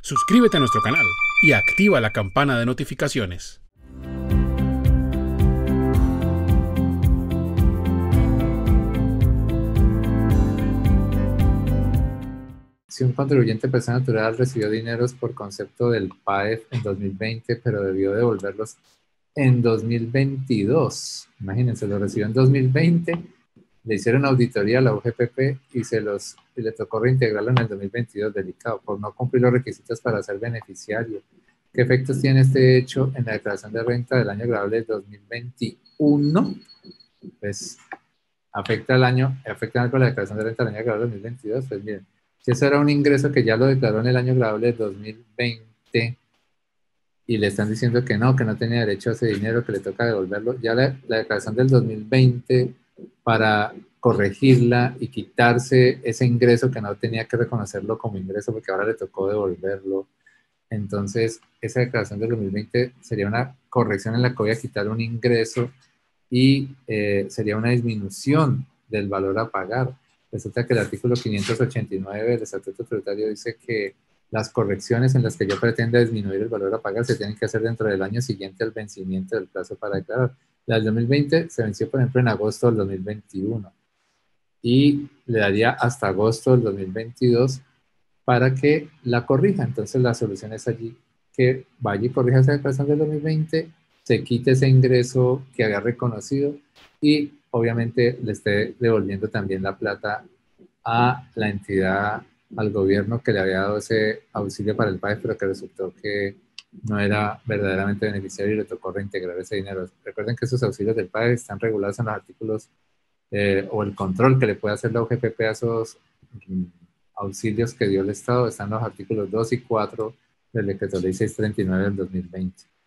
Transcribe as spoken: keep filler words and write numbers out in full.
suscríbete a nuestro canal y activa la campana de notificaciones. Si un contribuyente persona natural recibió dineros por concepto del P A E F en dos mil veinte, pero debió devolverlos en dos mil veintidós, imagínense, lo recibió en dos mil veinte, le hicieron auditoría a la U G P P y, se los, y le tocó reintegrarlo en el dos mil veintidós, delicado, por no cumplir los requisitos para ser beneficiario. ¿Qué efectos tiene este hecho en la declaración de renta del año grabable del dos mil veintiuno? Pues afecta al año, afecta algo la declaración de renta del año grabable del dos mil veintidós, pues bien, si eso era un ingreso que ya lo declaró en el año grabable del dos mil veinte y le están diciendo que no, que no tenía derecho a ese dinero, que le toca devolverlo, ya la, la declaración del dos mil veinte, para corregirla y quitarse ese ingreso que no tenía que reconocerlo como ingreso porque ahora le tocó devolverlo. Entonces, esa declaración del dos mil veinte sería una corrección en la que voy a quitar un ingreso y eh, sería una disminución del valor a pagar. Resulta que el artículo quinientos ochenta y nueve del Estatuto Tributario dice que las correcciones en las que yo pretenda disminuir el valor a pagar se tienen que hacer dentro del año siguiente al vencimiento del plazo para declarar. La del dos mil veinte se venció, por ejemplo, en agosto del dos mil veintiuno y le daría hasta agosto del dos mil veintidós para que la corrija. Entonces la solución es allí que vaya y corrija esa declaración del dos mil veinte, se quite ese ingreso que había reconocido y obviamente le esté devolviendo también la plata a la entidad, al gobierno que le había dado ese auxilio para el país, pero que resultó que no era verdaderamente beneficiario y le tocó reintegrar ese dinero. Recuerden que esos auxilios del país están regulados en los artículos eh, o el control que le puede hacer la U G P P a esos mm, auxilios que dio el Estado están en los artículos dos y cuatro del Decreto Ley seiscientos treinta y nueve del dos mil veinte.